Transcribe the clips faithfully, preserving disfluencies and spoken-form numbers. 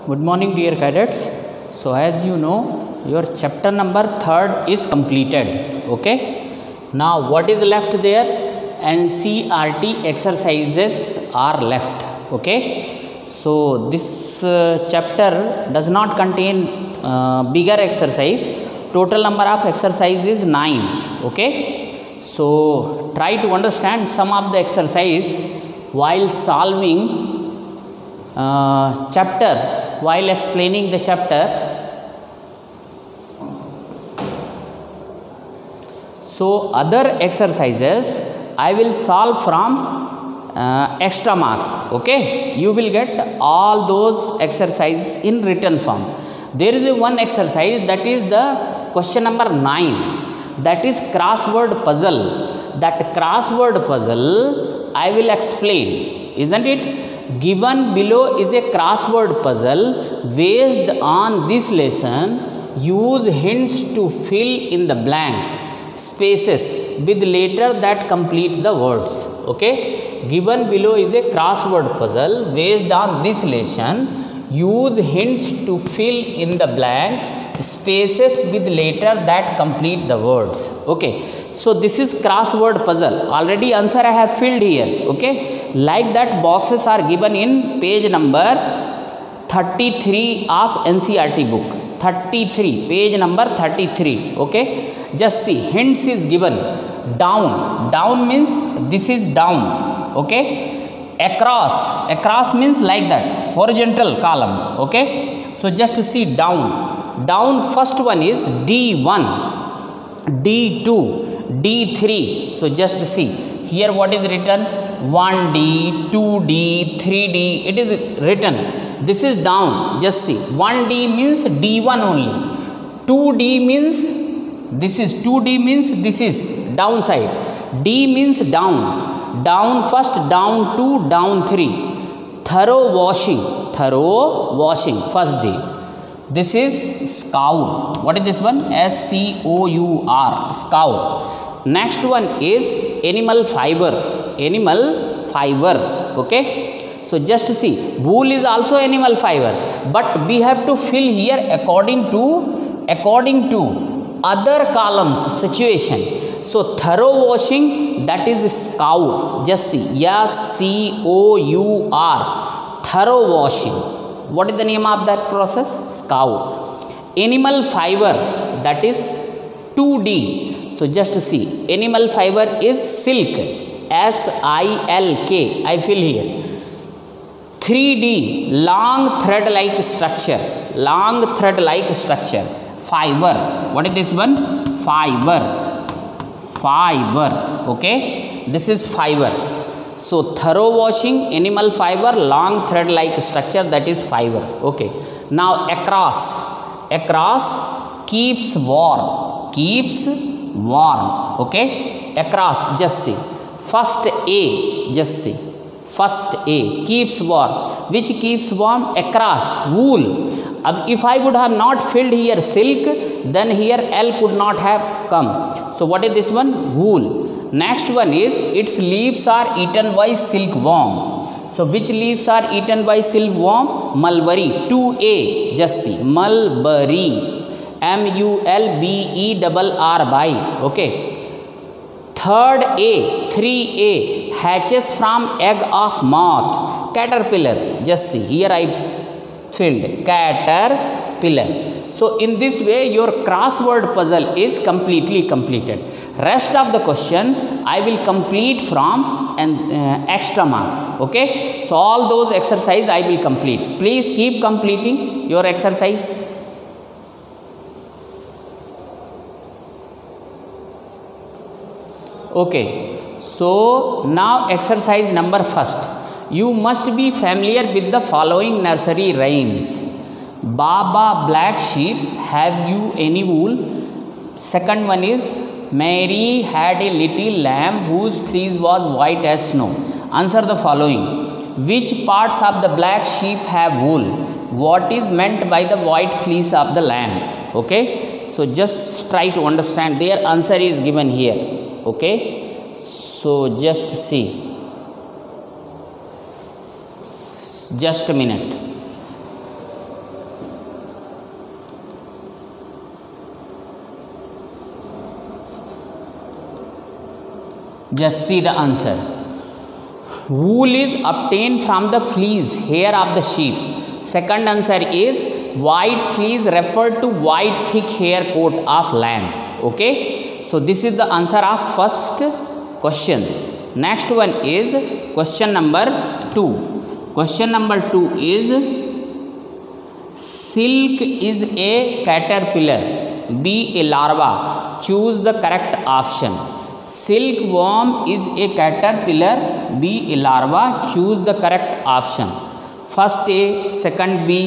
Good morning, dear cadets. So as you know, your chapter number third is completed. Okay. Now what is left there? N C R T exercises are left. Okay. So this uh, chapter does not contain uh, bigger exercise. Total number of exercise is nine. Okay. So try to understand some of the exercise while solving uh, chapter, while explaining the chapter. So other exercises I will solve from uh, extra marks. Okay, you will get all those exercises in written form. There is one exercise, that is the question number nine, that is crossword puzzle. That crossword puzzle I will explain, isn't it? Given below is a crossword puzzle. Based on this lesson, use hints to fill in the blank spaces with letter that complete the words. Okay, given below is a crossword puzzle. Based on this lesson, use hints to fill in the blank spaces with letter that complete the words. Okay, so this is crossword puzzle. Already answer I have filled here. Okay, like that boxes are given in page number thirty-three of N C R T book. thirty-three, page number thirty-three. Okay, just see, hints is given. Down, down means this is down. Okay, across, across means like that, horizontal column. Okay, so just see down, down first one is D one, D two, D three. So just see here what is written, one D, two D, three D, it is written. This is down, just see, one D means D one only, two D means this is two D means this is downside, D means down, down first, down two, down three. Thorough washing, thorough washing, first D. This is scour. What is this one? S C O U R, scour. Next one is animal fiber, animal fiber. Okay, so just see, wool is also animal fiber, but we have to fill here according to according to other columns situation. So thorough washing, that is scour. Just see, S C O U R, thorough washing. What is the name of that process? Scour. Animal fiber, that is two D. So just see, animal fiber is silk, S I L K, I fill here. three D, long thread like structure, long thread like structure. Fiber, what is this one? Fiber, fiber. Okay, this is fiber. So thorough washing, animal fiber, long thread like structure, that is fiber. Okay, now across, across keeps warm, keeps warm. Okay, across, just see, first A, just see, first A, keeps warm. Which keeps warm? Across, wool. If I would have not filled here silk, then here L could not have come. So what is this one? Wool. Next one is, its leaves are eaten by silkworm. So which leaves are eaten by silkworm? Mulberry, two A, just see, mulberry, M U L B E R R Y. Okay. Third A, three A, hatches from egg of moth, caterpillar. Just see, here I filled caterpillar. So in this way your crossword puzzle is completely completed. Rest of the question I will complete from an uh, extra marks. Okay, so all those exercise I will complete. Please keep completing your exercise. Okay, so now exercise number first. You must be familiar with the following nursery rhymes. Baba black sheep, have you any wool? Second one is, Mary had a little lamb whose fleece was white as snow. Answer the following. Which parts of the black sheep have wool? What is meant by the white fleece of the lamb? Okay, so just try to understand. Their answer is given here. Okay, so just see. Just a minute. Just see the answer. Wool is obtained from the fleece, hair of the sheep. Second answer is white fleece referred to white thick hair coat of lamb. Okay. So this is the answer of first question. Next one is question number two. Question number two is silk is a caterpillar, B a larva. Choose the correct option. Silkworm is a caterpillar, B a larva. Choose the correct option. First A, second B.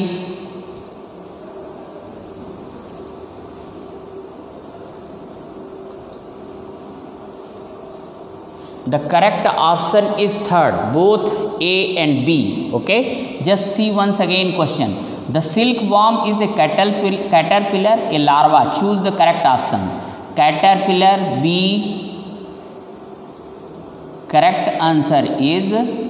The correct option is third, both A and B. Okay. Just see once again question. The silkworm is a caterpillar, a larva. Choose the correct option. Caterpillar, B. Correct answer is,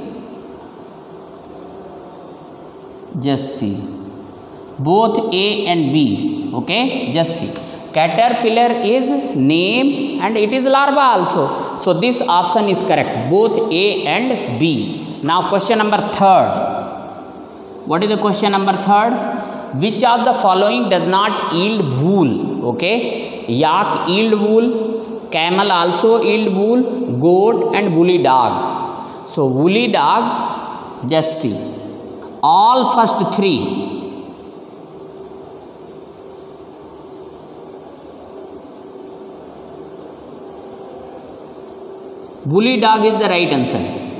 just see, both A and B. Okay. Just see. Caterpillar is name and it is larva also. So this option is correct, both A and B. Now question number third. What is the question number third? Which of the following does not yield wool? Okay. Yak yield wool, camel also yield wool, goat and woolly dog. So woolly dog, just see, all first three. Woolly dog is the right answer.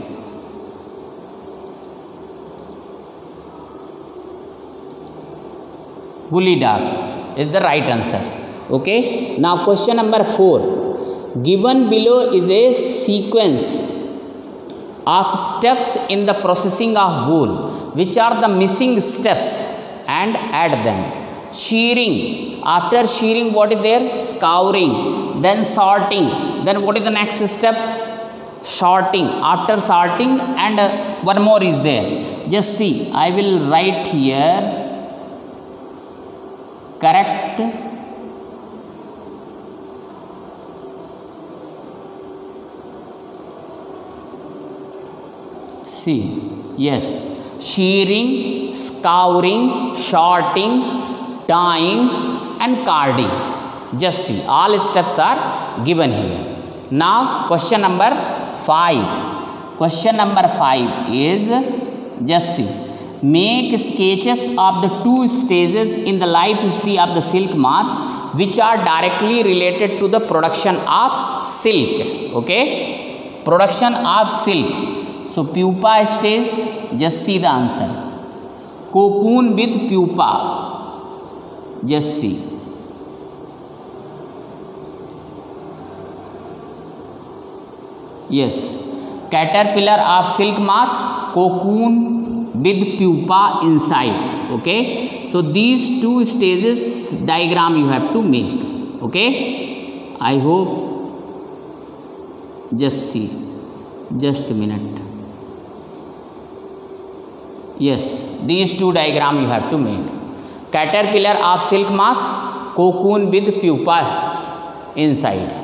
Woolly dog is the right answer. Okay. Now question number four. Given below is a sequence of steps in the processing of wool. Which are the missing steps and add them? Shearing. After shearing, what is there? Scouring. Then sorting. Then what is the next step? Sorting. After sorting, and uh, one more is there. Just see, I will write here correct see, yes, shearing, scouring, sorting, dyeing and carding. Just see, all steps are given here. Now question number five. Question number five is, just see, make sketches of the two stages in the life history of the silk moth which are directly related to the production of silk. Okay, production of silk. So pupa stage, just see the answer. Cocoon with pupa, just see. Yes, caterpillar of silk moth, cocoon with pupa inside. Okay, so these two stages diagram you have to make. Okay, I hope, just see, just a minute. Yes, these two diagram you have to make. Caterpillar of silk moth, cocoon with pupa inside.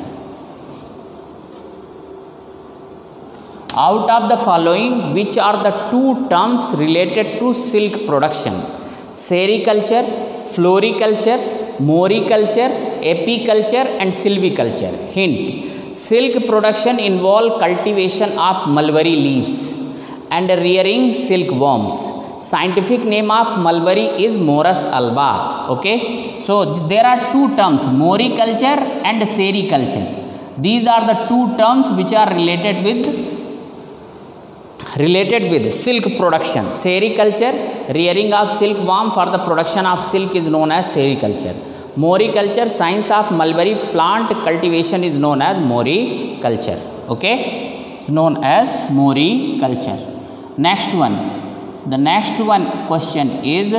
Out of the following, which are the two terms related to silk production? Sericulture, floriculture, moriculture, apiculture and silviculture. Hint: silk production involve cultivation of mulberry leaves and rearing silkworms. Scientific name of mulberry is Morus alba. Okay, so there are two terms, moriculture and sericulture. These are the two terms which are related with related with silk production. Sericulture, rearing of silkworm for the production of silk, is known as sericulture. Moriculture, science of mulberry plant cultivation, is known as moriculture. Okay, it's known as moriculture. Next one, the next one question is,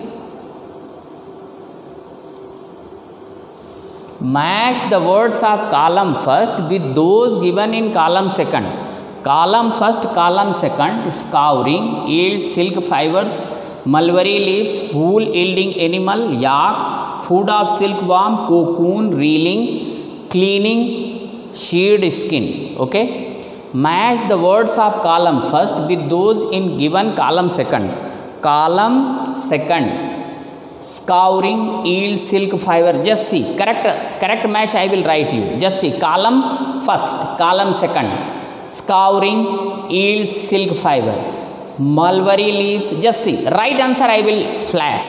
match the words of column first with those given in column second. Column first, column second: scouring, yield silk fibers, mulberry leaves, wool yielding animal, yak, food of silkworm, cocoon, reeling, cleaning, sheared skin. Okay, match the words of column first with those in given column second. Column second, scouring yield silk fiber. Just see, correct correct match I will write you. Just see, column first, column second, scouring yield silk fiber, mulberry leaves. Just see, right answer I will flash.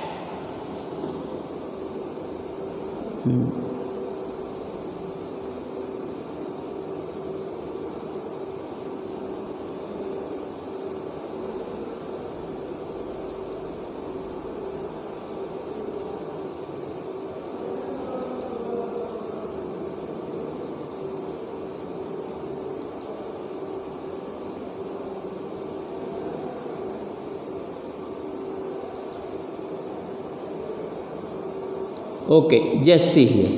hmm. Okay, just see here.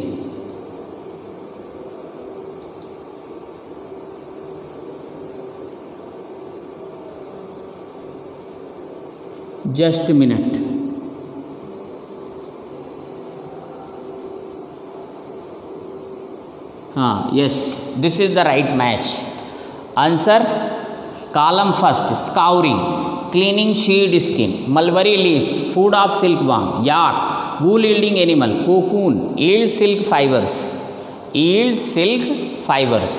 Just a minute. हाँ, yes, this is the right match. Answer, column first, scouring, cleaning sheared skin, mulberry leaves, food of silkworm, yak, wool yielding animal, cocoon, yield silk fibers, yield silk fibers.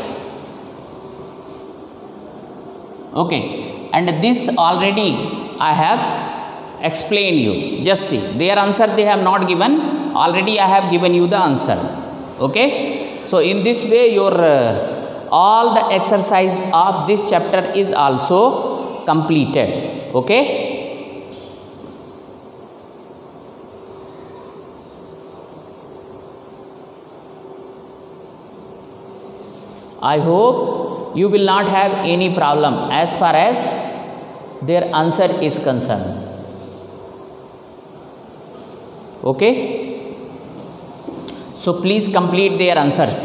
Okay, and this already I have explained you. Just see, their answer they have not given, already I have given you the answer. Okay, so in this way your uh, all the exercise of this chapter is also completed. Okay, I hope you will not have any problem as far as their answer is concerned. Okay, so please complete their answers.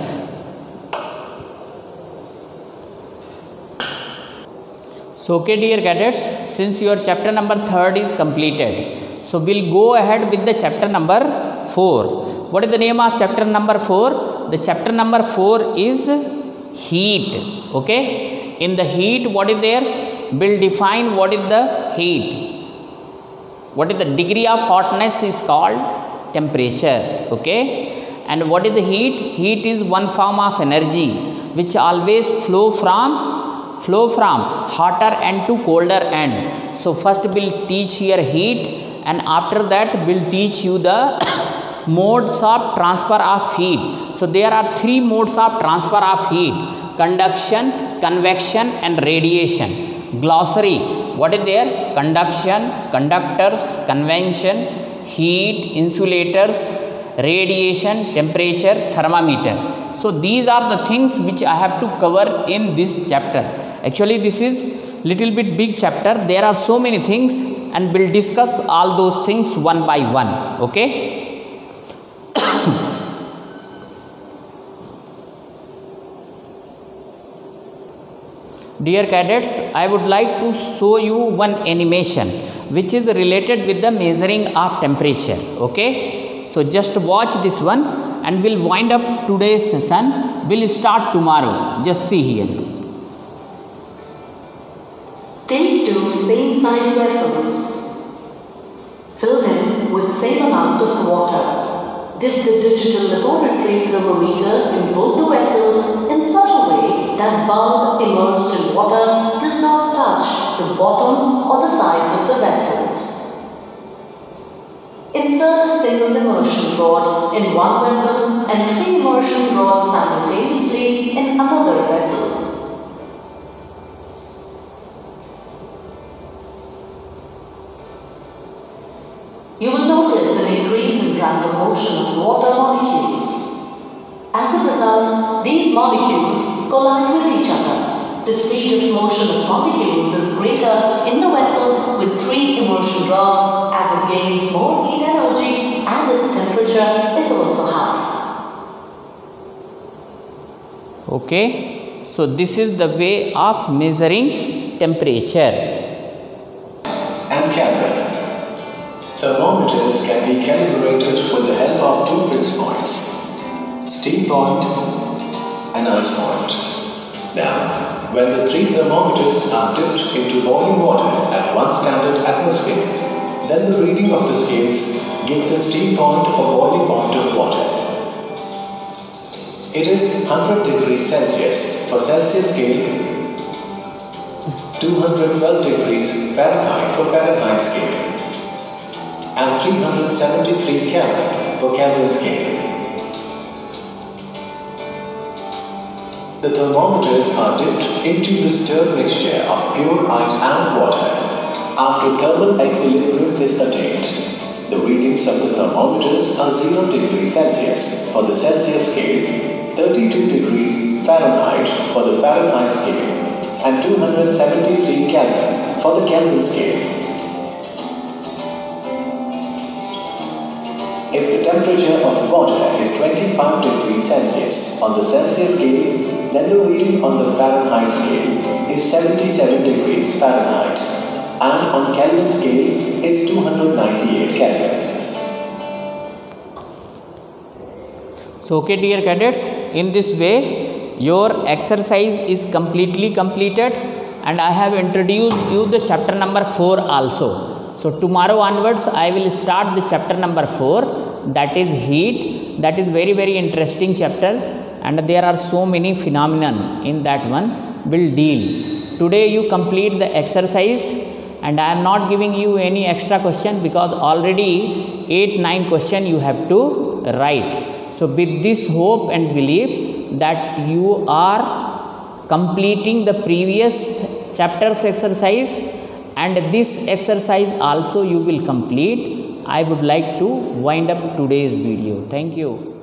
So okay dear cadets, since your chapter number third is completed, so we'll go ahead with the chapter number four. What is the name of chapter number four? The chapter number four is heat. Okay, in the heat, what is there? We'll define what is the heat. What is the degree of hotness is called temperature. Okay, and what is the heat? Heat is one form of energy which always flow from flow from hotter end to colder end. So first we'll teach here heat, and after that we'll teach you the modes of transfer of heat. So there are three modes of transfer of heat: conduction, convection and radiation. Glossary, what is there? Conduction, conductors, convection, heat, insulators, radiation, temperature, thermometer. So these are the things which I have to cover in this chapter. Actually this is little bit big chapter. There are so many things and we'll discuss all those things one by one. Okay. Dear cadets, I would like to show you one animation which is related with the measuring of temperature. Okay, so just watch this one and we'll wind up today's session. We'll start tomorrow. Just see here. Take two same size vessels. Fill them with same amount of water. Dip the digital laboratory thermometer in both the vessels in such a way that bulb immersed in water does not touch the bottom or the sides of the vessels. Insert a single immersion rod in one vessel and three immersion rods simultaneously in another vessel. You will notice an increase in random motion of water molecules. As a result, these molecules collide with each other. The speed of motion of molecules is greater in the vessel with three immersion rods as it gains more heat energy and its temperature is also high. Okay, so this is the way of measuring temperature. And calibrating. Thermometers can be calibrated with the help of two fixed points, steam point an ice point. Now, when the three thermometers are dipped into boiling water at one standard atmosphere, then the reading of the scales give the steam point or boiling point of water. It is one hundred degrees Celsius for Celsius scale, two hundred twelve degrees Fahrenheit for Fahrenheit scale, and three hundred seventy-three Kelvin for Kelvin scale. The thermometers are dipped into the stirred mixture of pure ice and water. After thermal equilibrium is attained, the readings of the thermometers are zero degrees Celsius for the Celsius scale, thirty-two degrees Fahrenheit for the Fahrenheit scale, and two hundred seventy-three Kelvin for the Kelvin scale. If the temperature of water is twenty-five degrees Celsius on the Celsius scale, then the reading on the Fahrenheit scale is seventy-seven degrees Fahrenheit, and on Kelvin scale is two hundred ninety-eight Kelvin. So okay dear cadets, in this way your exercise is completely completed, and I have introduced you the chapter number four also. So tomorrow onwards I will start the chapter number four, that is heat. That is very very interesting chapter, and there are so many phenomenon in that one will deal. Today you complete the exercise, and I am not giving you any extra question because already eight nine question you have to write. So with this hope and belief that you are completing the previous chapters exercise, and this exercise also you will complete, I would like to wind up today's video. Thank you.